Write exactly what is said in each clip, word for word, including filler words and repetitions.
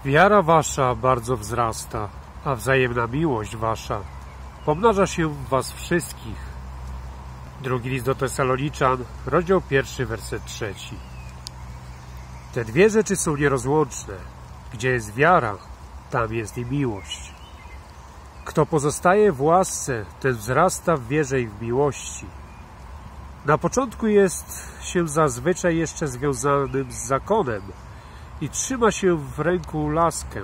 Wiara wasza bardzo wzrasta, a wzajemna miłość wasza pomnaża się w was wszystkich. Drugi list do Tesaloniczan, rozdział pierwszy, werset trzeci. Te dwie rzeczy są nierozłączne. Gdzie jest wiara, tam jest i miłość. Kto pozostaje w łasce, ten wzrasta w wierze i w miłości. Na początku jest się zazwyczaj jeszcze związanym z zakonem i trzyma się w ręku laskę.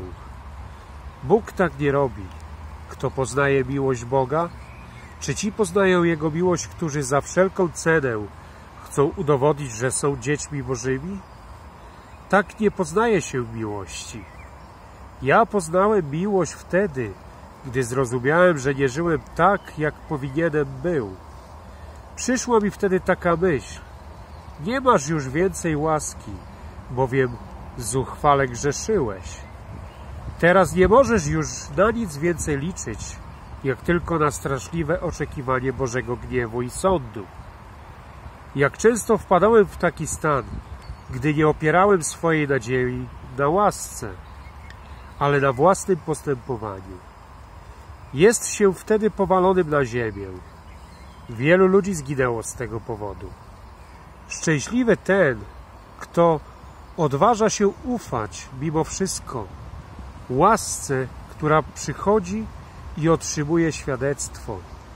Bóg tak nie robi. Kto poznaje miłość Boga? Czy ci poznają Jego miłość, którzy za wszelką cenę chcą udowodnić, że są dziećmi Bożymi? Tak nie poznaje się miłości. Ja poznałem miłość wtedy, gdy zrozumiałem, że nie żyłem tak, jak powinienem był. Przyszła mi wtedy taka myśl. Nie masz już więcej łaski, bowiem zuchwale grzeszyłeś. Teraz nie możesz już na nic więcej liczyć, jak tylko na straszliwe oczekiwanie Bożego gniewu i sądu. Jak często wpadałem w taki stan, gdy nie opierałem swojej nadziei na łasce, ale na własnym postępowaniu. Jest się wtedy powalonym na ziemię. Wielu ludzi zginęło z tego powodu. Szczęśliwy ten, kto odważa się ufać mimo wszystko łasce, która przychodzi i otrzymuje świadectwo.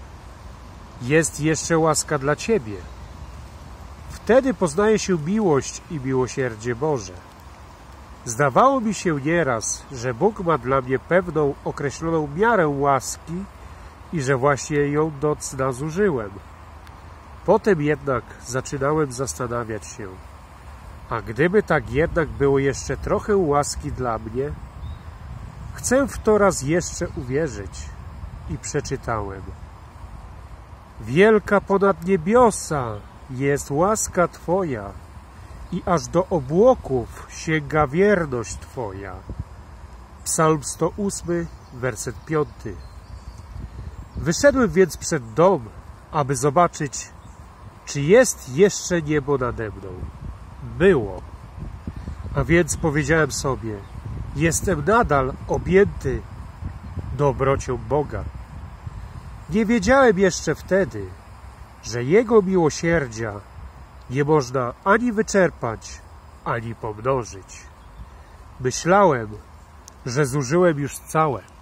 Jest jeszcze łaska dla ciebie. Wtedy poznaje się miłość i miłosierdzie Boże. Zdawało mi się nieraz, że Bóg ma dla mnie pewną określoną miarę łaski i że właśnie ją docna zużyłem. Potem jednak zaczynałem zastanawiać się, a gdyby tak jednak było jeszcze trochę łaski dla mnie? Chcę w to raz jeszcze uwierzyć i przeczytałem. Wielka ponad niebiosa jest łaska Twoja i aż do obłoków sięga wierność Twoja. Psalm sto ósmy, werset piąty. Wyszedłem więc przed dom, aby zobaczyć, czy jest jeszcze niebo nade mną. Było. A więc powiedziałem sobie, jestem nadal objęty dobrocią Boga. Nie wiedziałem jeszcze wtedy, że Jego miłosierdzia nie można ani wyczerpać, ani pomnożyć. Myślałem, że zużyłem już całe.